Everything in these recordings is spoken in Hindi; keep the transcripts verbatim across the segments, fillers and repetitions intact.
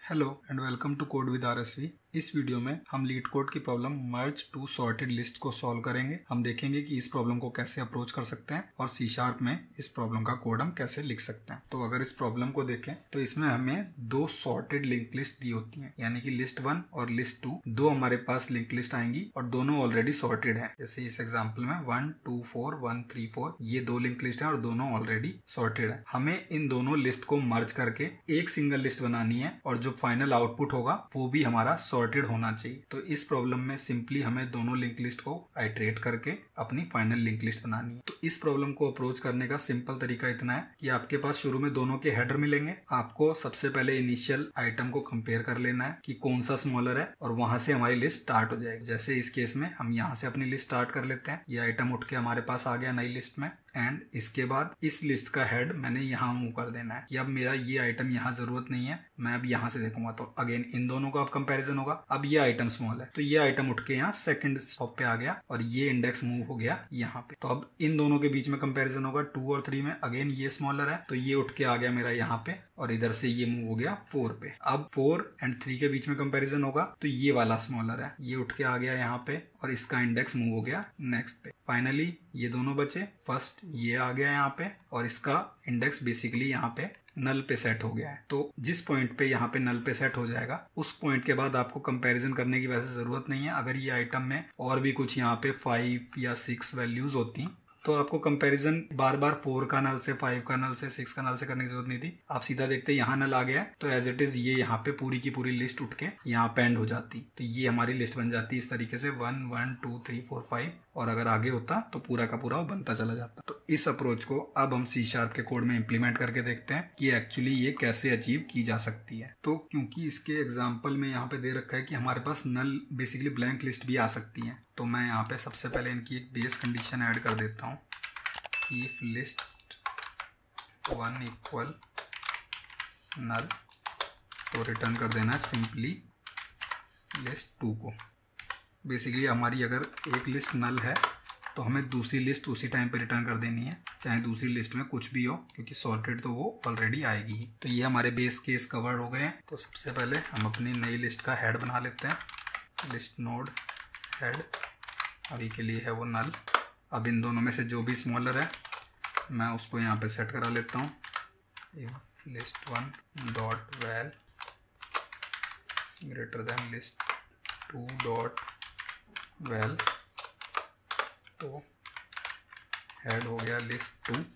Hello and welcome to code with RSV. इस वीडियो में हम लीड कोड की problem merge two sorted list को सॉल्व करेंगे। हम देखेंगे कि इस प्रॉब्लम को कैसे अप्रोच कर सकते हैं और सी शार्प में इस प्रॉब्लम का कोड हम कैसे लिख सकते हैं। तो अगर इस प्रॉब्लम को देखें तो इसमें हमें दो सॉर्टेड लिंक लिस्ट दी होती हैं, यानी कि लिस्ट वन और लिस्ट टू। दो हमारे पास लिंक लिस्ट आएंगी और दोनों ऑलरेडी सॉर्टेड है। जैसे इस एग्जाम्पल में one two four one three four ये दो लिंक लिस्ट है और दोनों ऑलरेडी सॉर्टेड है। हमें इन दोनों लिस्ट को मर्ज करके एक सिंगल लिस्ट बनानी है और जो फाइनल आउटपुट होगा वो भी हमारा सॉर्टेड होना चाहिए। तो इस प्रॉब्लम में सिंपली हमें दोनों लिंक लिस्ट को आइटरेट करके अपनी फाइनल लिंक लिस्ट बनानी है। तो इस प्रॉब्लम को अप्रोच करने का सिंपल तरीका इतना है कि आपके पास शुरू में दोनों के हेडर मिलेंगे। आपको सबसे पहले इनिशियल आइटम को कंपेयर कर लेना है कि कौन सा स्मॉलर है और वहां से हमारी लिस्ट स्टार्ट हो जाएगी। जैसे इस केस में हम यहाँ से अपनी लिस्ट स्टार्ट कर लेते हैं। ये आइटम उठ के हमारे पास आ गया नई लिस्ट में एंड इसके बाद इस लिस्ट का हेड मैंने यहाँ मूव कर देना है कि अब मेरा ये आइटम यहाँ जरूरत नहीं है, मैं अब यहाँ से देखूंगा। तो अगेन इन दोनों का अब कंपैरिजन होगा। अब ये आइटम स्मॉल है तो ये आइटम उठ के यहाँ सेकंड स्टॉप पे आ गया और ये इंडेक्स मूव हो गया यहाँ पे। तो अब इन दोनों के बीच में कंपैरिजन होगा। टू और थ्री में अगेन ये स्मॉलर है तो ये उठ के आ गया मेरा यहाँ पे और इधर से ये मूव हो गया फोर पे। अब फोर एंड थ्री के बीच में कंपैरिजन होगा तो ये वाला स्मॉलर है, ये उठ के आ गया यहाँ पे और इसका इंडेक्स मूव हो गया नेक्स्ट पे। फाइनली ये दोनों बचे। फर्स्ट ये आ गया यहाँ पे और इसका इंडेक्स बेसिकली यहाँ पे नल पे सेट हो गया है। तो जिस पॉइंट पे यहाँ पे नल पे सेट हो जाएगा उस पॉइंट के बाद आपको कंपैरिजन करने की वैसे जरूरत नहीं है। अगर ये आइटम में और भी कुछ यहाँ पे फाइव या सिक्स वैल्यूज होती तो आपको कंपैरिजन बार बार फोर का नल से, फाइव का नल से, सिक्स का नल से करने की जरूरत नहीं थी। आप सीधा देखते यहाँ नल आ गया है तो एज इट इज ये यहाँ पे पूरी की पूरी लिस्ट उठ के यहाँ पे एंड हो जाती। तो ये हमारी लिस्ट बन जाती इस तरीके से one one two three four five और अगर आगे होता तो पूरा का पूरा वो बनता चला जाता। तो इस अप्रोच को अब हम सी शार्प के कोड में इम्प्लीमेंट करके देखते हैं कि एक्चुअली ये कैसे अचीव की जा सकती है। तो क्योंकि इसके एग्जाम्पल में यहाँ पे दे रखा है कि हमारे पास नल बेसिकली ब्लैंक लिस्ट भी आ सकती है, तो मैं यहाँ पे सबसे पहले इनकी एक बेस कंडीशन ऐड कर देता हूँ। if list one equal null तो रिटर्न कर देना है सिंपली लिस्ट टू को। बेसिकली हमारी अगर एक लिस्ट नल है तो हमें दूसरी लिस्ट उसी टाइम पे रिटर्न कर देनी है, चाहे दूसरी लिस्ट में कुछ भी हो, क्योंकि सॉर्टेड तो वो ऑलरेडी आएगी ही। तो ये हमारे बेस केस कवर हो गए हैं। तो सबसे पहले हम अपनी नई लिस्ट का हेड बना लेते हैं। लिस्ट नोड हेड अभी के लिए है वो नल। अब इन दोनों में से जो भी स्मॉलर है मैं उसको यहाँ पे सेट करा लेता हूँ। If list one dot val greater than list two dot val तो हेड हो गया लिस्ट टू,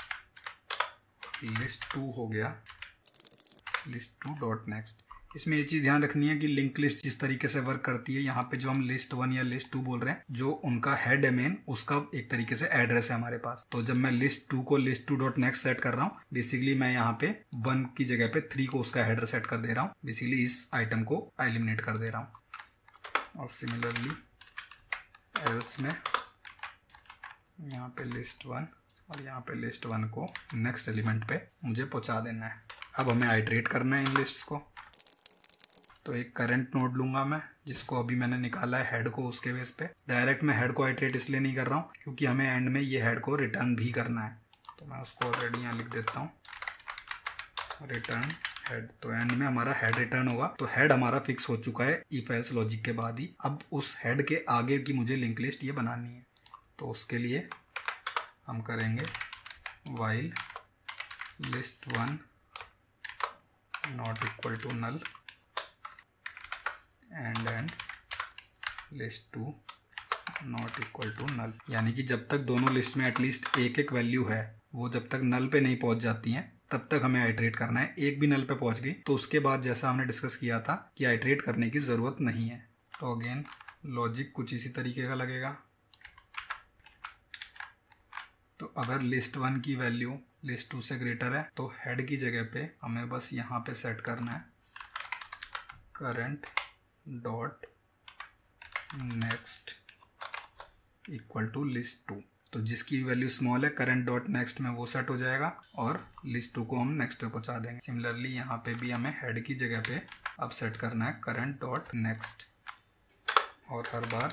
लिस्ट टू हो गया लिस्ट टू डॉट नेक्स्ट। इसमें ये चीज़ ध्यान रखनी है कि लिंक लिस्ट जिस तरीके से वर्क करती है, यहाँ पे जो हम लिस्ट वन या लिस्ट टू बोल रहे हैं, जो उनका हेड है मेन, उसका एक तरीके से एड्रेस है हमारे पास। तो जब मैं लिस्ट टू को list two dot next set कर रहा हूँ, बेसिकली मैं यहाँ पे वन की जगह पे थ्री को उसका हेडर सेट कर दे रहा हूँ। बेसिकली इस आइटम को एलिमिनेट कर दे रहा हूँ। और सिमिलरली एल्स में यहाँ पे लिस्ट वन और यहाँ पे लिस्ट वन को नेक्स्ट एलिमेंट पे मुझे पहुँचा देना है। अब हमें आइटरेट करना है इन लिस्ट्स को। तो एक करंट नोड लूंगा मैं, जिसको अभी मैंने निकाला है हेड को, उसके बेस पे। डायरेक्ट मैं हेड को आइटरेट इसलिए नहीं कर रहा हूँ क्योंकि हमें एंड में ये हेड को रिटर्न भी करना है। तो मैं उसको ऑलरेडी यहाँ लिख देता हूँ, रिटर्न हेड। तो एंड में हमारा हेड रिटर्न होगा। तो हेड हमारा फिक्स हो चुका है इफ एल्स लॉजिक के बाद ही। अब उस हेड के आगे की मुझे लिंक लिस्ट ये बनानी है। तो उसके लिए हम करेंगे while list one not equal to null and and list two not equal to null. यानी कि जब तक दोनों लिस्ट में एटलीस्ट एक एक वैल्यू है, वो जब तक नल पे नहीं पहुंच जाती हैं तब तक हमें आइटरेट करना है। एक भी नल पे पहुंच गई तो उसके बाद जैसा हमने डिस्कस किया था कि आइटरेट करने की ज़रूरत नहीं है। तो अगेन लॉजिक कुछ इसी तरीके का लगेगा। तो अगर लिस्ट वन की वैल्यू लिस्ट टू से ग्रेटर है तो हेड की जगह पे हमें बस यहाँ पे सेट करना है current dot next equal to list two. तो जिसकी वैल्यू स्मॉल है करंट डॉट नेक्स्ट में वो सेट हो जाएगा और लिस्ट टू को हम नेक्स्ट पे पहुंचा देंगे। सिमिलरली यहाँ पे भी हमें हेड की जगह पे अब सेट करना है करंट डॉट नेक्स्ट और हर बार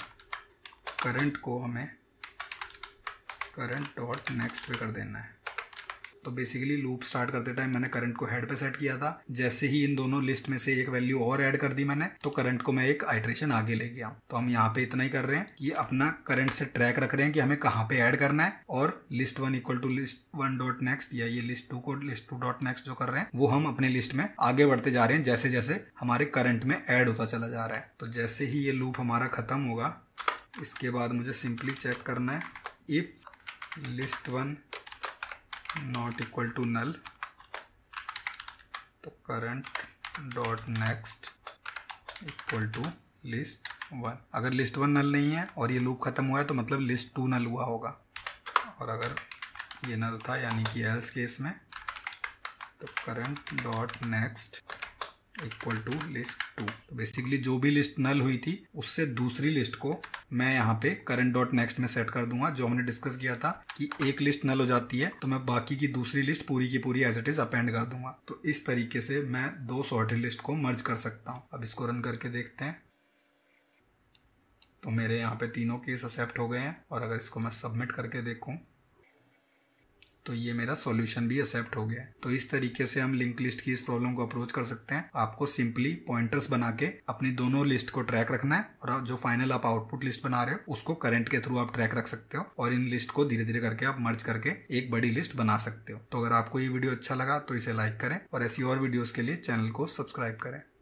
करंट को हमें करंट डॉट नेक्स्ट पे कर देना है। तो बेसिकली लूप स्टार्ट करते टाइम मैंने करंट को हेड पे सेट किया था। जैसे ही इन दोनों लिस्ट में से एक वैल्यू और ऐड कर दी मैंने, तो करंट को मैं एक आइट्रेशन आगे ले गया। तो हम यहाँ पे इतना ही कर रहे हैं कि अपना करंट से ट्रैक रख रहे हैं कि हमें कहाँ पे ऐड करना है, और list one equal to list one dot next, या ये लिस्ट टू को लिस्ट टू डॉट नेक्स्ट जो कर रहे हैं वो हम अपने लिस्ट में आगे बढ़ते जा रहे हैं जैसे जैसे हमारे करंट में ऐड होता चला जा रहा है। तो जैसे ही ये लूप हमारा खत्म होगा, इसके बाद मुझे सिंपली चेक करना है if list one not equal to null, तो current dot next equal to list one. अगर लिस्ट वन नल नहीं है और ये लूप खत्म हुआ है तो मतलब लिस्ट टू नल हुआ होगा, और अगर ये नल था यानी कि एल्स केस में, तो current dot next equal to list two. तो बेसिकली जो भी लिस्ट नल हुई थी उससे दूसरी लिस्ट को मैं यहाँ पे करंट डॉट नेक्स्ट में सेट कर दूंगा। जो हमने डिस्कस किया था कि एक लिस्ट नल हो जाती है तो मैं बाकी की दूसरी लिस्ट पूरी की पूरी एज इट इज अपेंड कर दूंगा। तो इस तरीके से मैं दो सॉर्टेड लिस्ट को मर्ज कर सकता हूँ। अब इसको रन करके देखते हैं। तो मेरे यहाँ पे तीनों केस एक्सेप्ट हो गए हैं, और अगर इसको मैं सबमिट करके देखूँ तो ये मेरा सॉल्यूशन भी एक्सेप्ट हो गया है। तो इस तरीके से हम लिंक लिस्ट की इस प्रॉब्लम को अप्रोच कर सकते हैं। आपको सिंपली पॉइंटर्स बना के अपनी दोनों लिस्ट को ट्रैक रखना है, और जो फाइनल आप आउटपुट लिस्ट बना रहे हो उसको करंट के थ्रू आप ट्रैक रख सकते हो, और इन लिस्ट को धीरे धीरे करके आप मर्ज करके एक बड़ी लिस्ट बना सकते हो। तो अगर आपको ये वीडियो अच्छा लगा तो इसे लाइक करें, और ऐसी और वीडियोस के लिए चैनल को सब्सक्राइब करें।